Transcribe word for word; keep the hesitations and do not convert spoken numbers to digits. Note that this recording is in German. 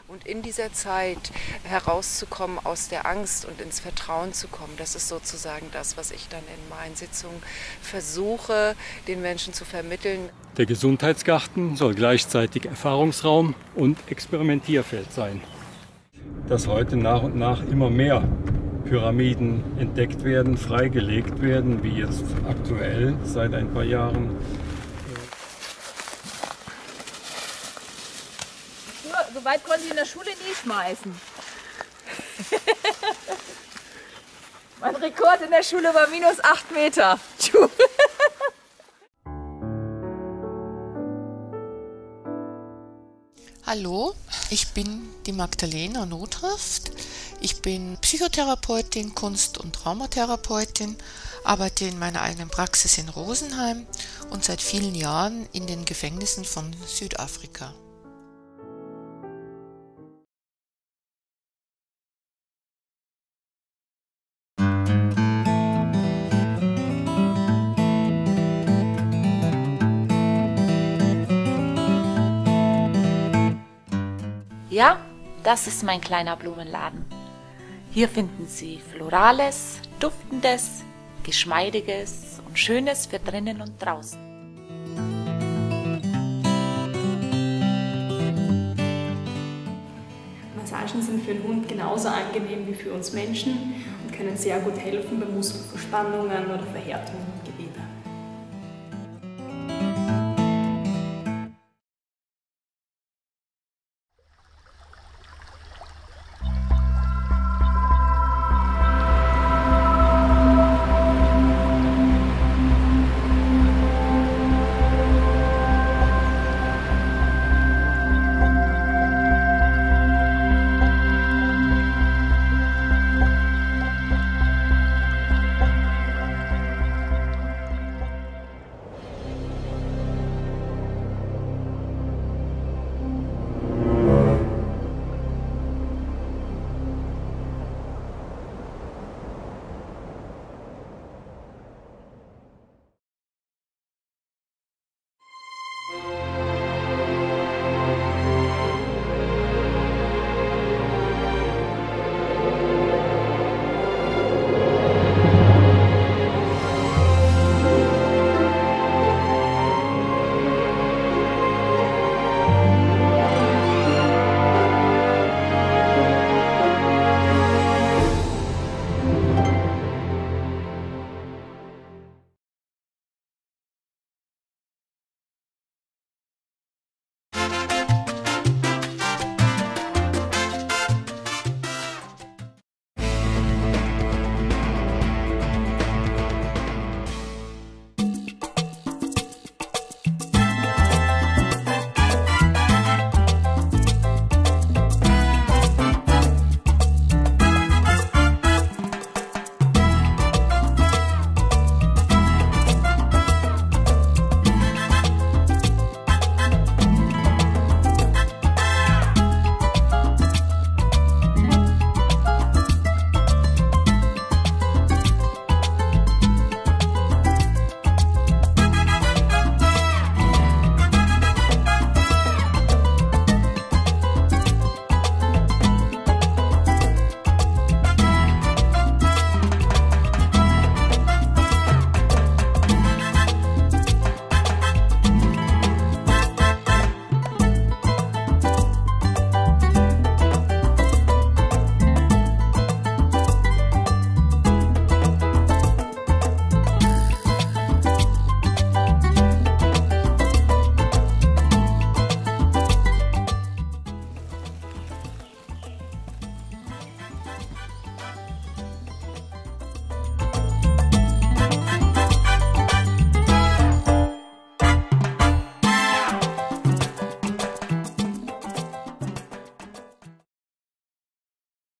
Und in dieser Zeit herauszukommen aus der Angst und ins Vertrauen zu kommen, das ist sozusagen das, was ich dann in meinen Sitzungen versuche, den Menschen zu vermitteln. Der Gesundheitsgarten soll gleichzeitig Erfahrungsraum und Experimentierfeld sein. Dass heute nach und nach immer mehr Pyramiden entdeckt werden, freigelegt werden, wie jetzt aktuell seit ein paar Jahren. So weit konnte ich in der Schule nie schmeißen. Mein Rekord in der Schule war minus acht Meter. Hallo, ich bin die Magdalena Nothaft. Ich bin Psychotherapeutin, Kunst- und Traumatherapeutin, arbeite in meiner eigenen Praxis in Rosenheim und seit vielen Jahren in den Gefängnissen von Südafrika. Ja, das ist mein kleiner Blumenladen. Hier finden Sie Florales, Duftendes, Geschmeidiges und Schönes für drinnen und draußen. Massagen sind für den Hund genauso angenehm wie für uns Menschen und können sehr gut helfen bei Muskelverspannungen oder Verhärtungen.